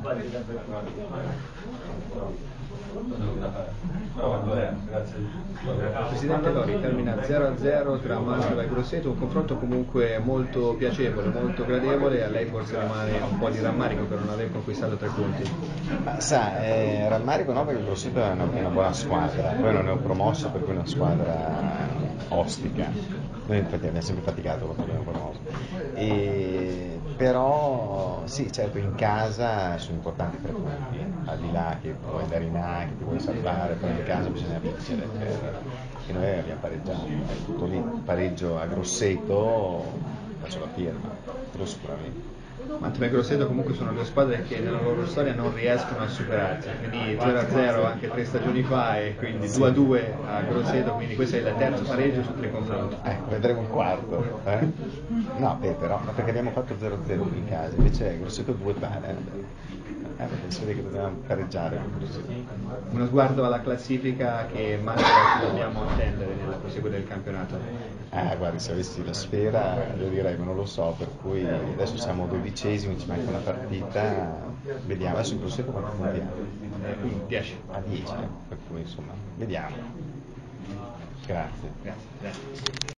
Presidente Lori, termina 0-0 tra Mantova e Grosseto, un confronto comunque molto piacevole, molto gradevole. A lei forse rimane un po' di rammarico per non aver conquistato 3 punti. Ma sa, rammarico no, perché il Grosseto è una buona squadra, poi non è un promosso, per cui è una squadra ostica. Noi infatti abbiamo sempre faticato quando abbiamo promosso. Però sì, certo, in casa sono importanti 3 punti, al di là che puoi andare in A, che ti vuoi salvare, però in casa bisogna vincere, e noi abbiamo pareggiato, è tutto lì. Pareggio a Grosseto, faccio la firma, quello sicuramente. Mantova e Grosseto comunque sono 2 squadre che nella loro storia non riescono a superarsi, quindi 0-0 anche 3 stagioni fa e quindi 2-2 a Grosseto, quindi questo è il terzo pareggio su 3 confronti. Vedremo il quarto. No, però, ma perché abbiamo fatto 0-0 in casa, invece Grosseto 2 pare. Si vede che dobbiamo pareggiare con Grosseto. Uno sguardo alla classifica che Mantova ci dobbiamo attendere nel proseguo del campionato. Guardi, se avessi la sfera io direi, ma non lo so, per cui adesso siamo 12esimi, ci manca una partita, vediamo, adesso in Grosseto quanto puntiamo? 10. A 10, per cui insomma, vediamo. Grazie. Grazie.